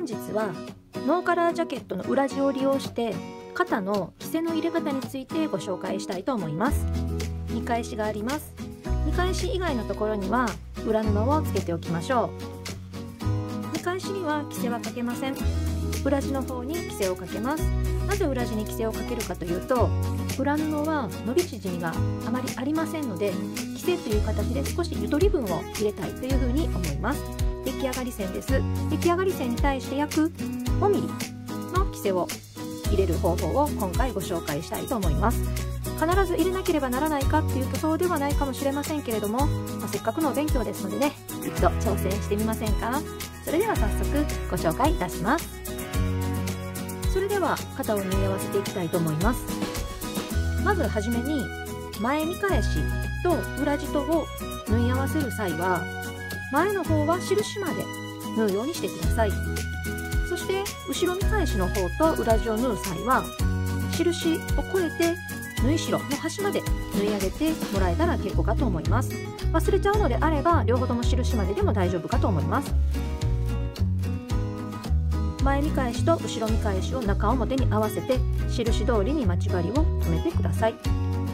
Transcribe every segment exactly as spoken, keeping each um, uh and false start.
本日はノーカラージャケットの裏地を利用して肩の着せの入れ方についてご紹介したいと思います。見返しがあります。見返し以外のところには裏布をつけておきましょう。見返しには着せはかけません。裏地の方に着せをかけます。なぜ裏地に着せをかけるかというと、裏布は伸び縮みがあまりありませんので、着せという形で少しゆとり分を入れたいというふうに思います。出来上がり線です。出来上がり線に対して約ごミリの着せを入れる方法を今回ご紹介したいと思います。必ず入れなければならないかっていうとそうではないかもしれませんけれども、まあ、せっかくのお勉強ですのでね、一度挑戦してみませんか。それでは早速ご紹介いたします。それでは肩を縫い合わせていきたいと思います。まずはじめに前見返しと裏地とを縫い合わせる際は、前の方は印まで縫うようにしてください。そして後ろ見返しの方と裏地を縫う際は、印を越えて縫い代の端まで縫い上げてもらえたら結構かと思います。忘れちゃうのであれば両方とも印まででも大丈夫かと思います。前見返しと後ろ見返しを中表に合わせて印通りに待ち針を留めてください。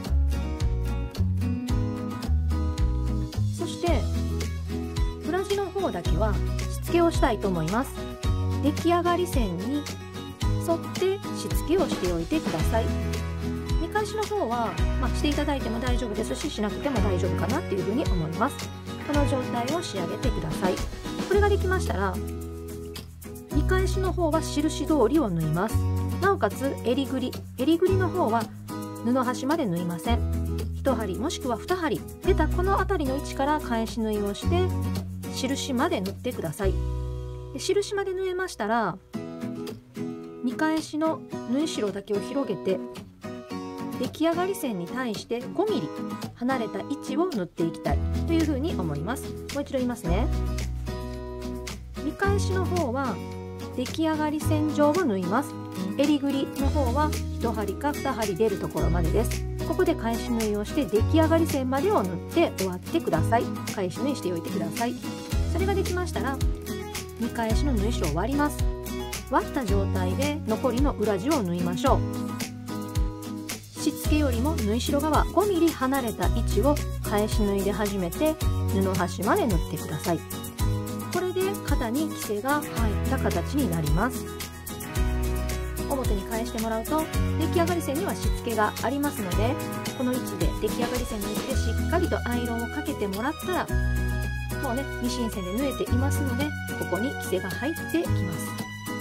そして裏地の方だけはしつけをしたいと思います。出来上がり線に沿ってしつけをしておいてください。見返しの方は、まあ、していただいても大丈夫ですし、しなくても大丈夫かなっていうふうに思います。この状態を仕上げてください。これができましたら、見返しの方は印通りを縫います。なおかつ襟ぐり襟ぐりの方は布端まで縫いません。いち針もしくはに針出たこの辺りの位置から返し縫いをして印まで縫ってください。で印まで縫えましたら、見返しの縫い代だけを広げて出来上がり線に対してごミリ離れた位置を縫っていきたいというふうに思います。もう一度言いますね。見返しの方は出来上がり線上を縫います。襟ぐりの方はいち針かに針出るところまでです。ここで返し縫いをして出来上がり線までを縫って終わってください。返し縫いしておいてください。それができましたら、見返しの縫い代を割ります。割った状態で残りの裏地を縫いましょう。しつけよりも縫い代側ごミリ離れた位置を返し縫いで始めて布端まで縫ってください。これで肩に着せが入った形になります。表に返してもらうと出来上がり線にはしつけがありますので、この位置で出来上がり線の位置でしっかりとアイロンをかけてもらったら、もうねミシン線で縫えていますので、ここに着せが入ってきます。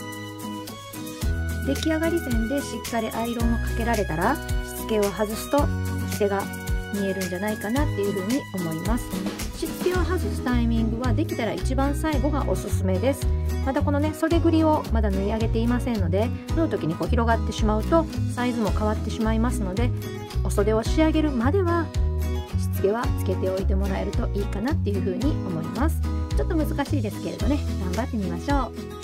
出来上がり線でしっかりアイロンをかけられたら、しつけを外すと着せが見えるんじゃないかなっていうふうに思います。しつけを外すタイミングはできたら一番最後がおすすめです。またこのね袖ぐりをまだ縫い上げていませんので、縫う時にこう広がってしまうとサイズも変わってしまいますので、お袖を仕上げるまではしつけはつけておいてもらえるといいかなっていうふうに思います。ちょっと難しいですけれどね、頑張ってみましょう。